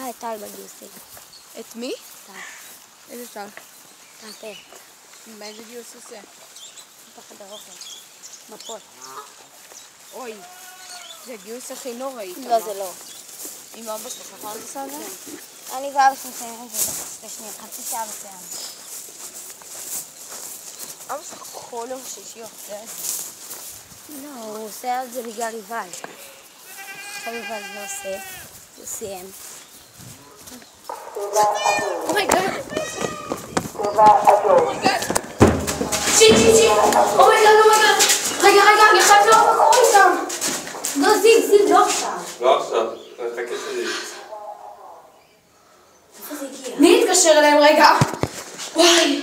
את טל בגיוס שלי. את מי? טל. איזה טל? טל פה. באיזה גיוס עושה? בחדר אוכל. מפות. אוי, זה הגיוס הכי נוראי. לא, זה לא. עם אבא שלך, נכון עושה את זה? אני ואבא שלי מסיימים את זה בשנייה, חצי שעה מסיים. אבא שלך כל יום שישי עושה את זה. לא, הוא עושה את זה בגלל יובל. עכשיו יובל לא עושה, הוא סיים. אומייגאד! שיט! אומייגאד! רגע, אני חייב לראות מה קורה איתם. לא, זיו, לא עכשיו. לא עכשיו, נחכה שלי. איפה זה הגיע? מי התקשר אליהם רגע? וואי!